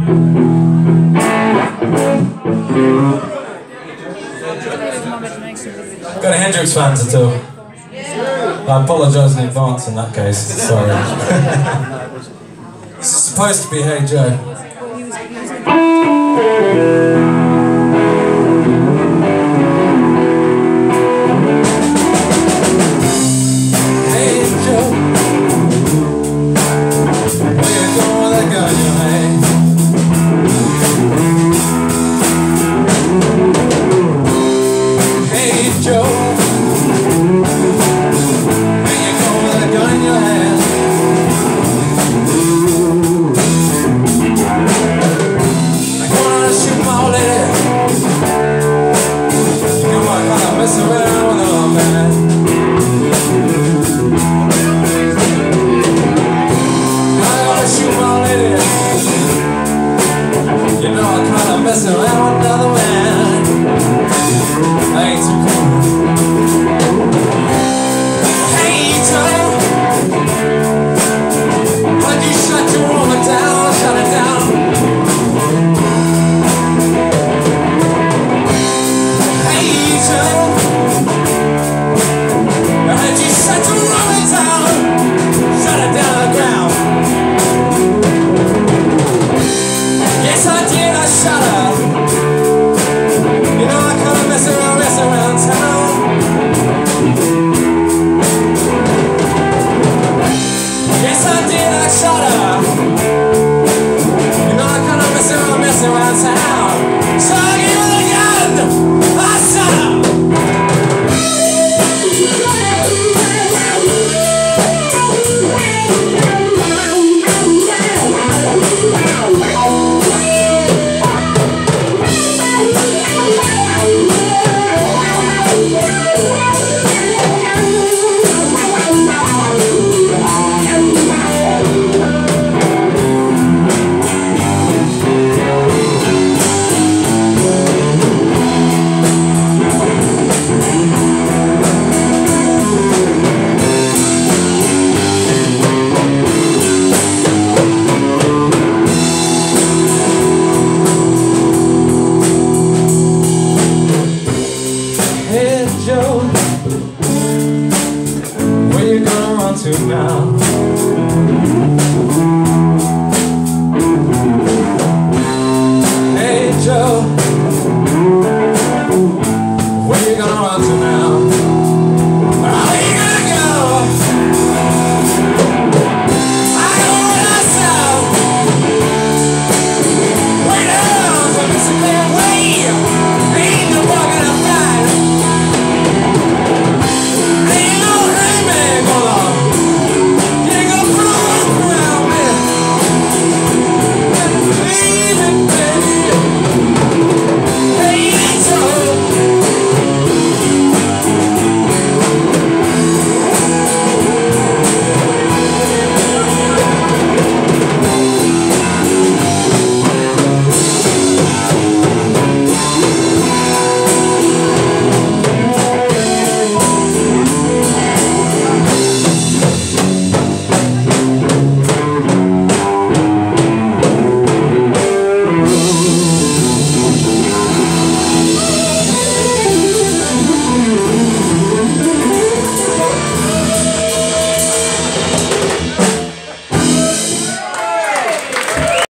Got any Hendrix fans at all? I apologise in advance in that case, sorry. This is supposed to be Hey Joe. Hey Joe, where you going with that gun in your hand? Hey Joe, messing around with another man. I ain't too cool. Hey Joe, why'd you shut your woman down? Shut it down. Hey Joe, why'd you shut your woman down? Shut it down on the ground. Yes I did, I shut her. You know I kinda mess around town. Yes I did, I shot her. You know I kinda mess around town. So I gave her the gun, I shot her.